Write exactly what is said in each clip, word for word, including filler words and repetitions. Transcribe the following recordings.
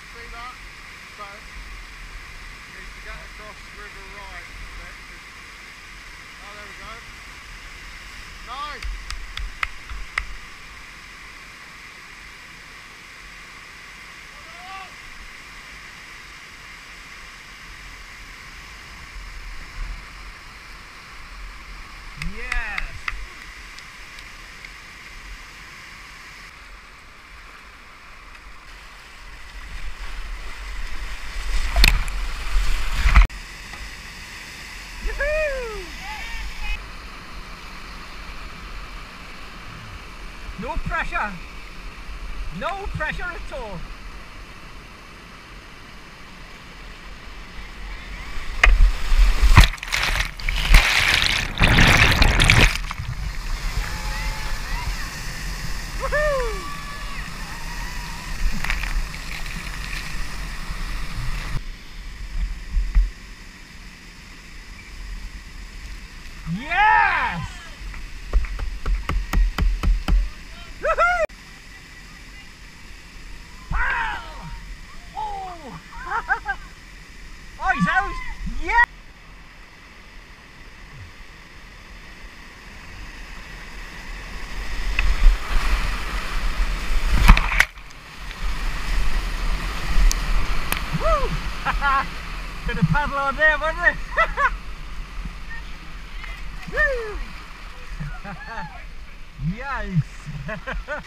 See that? So, needs to get across River right. Oh, there we go. Nice! Yes! Yoo-hoo! No pressure! No pressure at all! Yes! Woohoo! Pow! Oh! Oh, he's out! Yeah! Woo! Could have paddled on there, wasn't it? Woo! Yikes!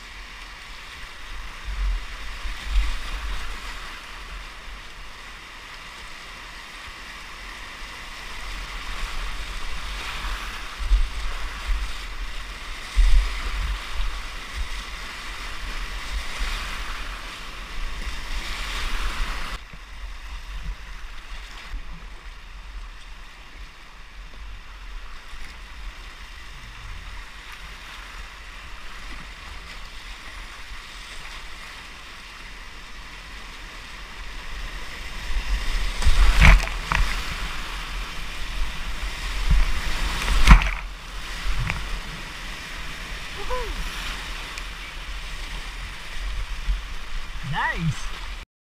Nice!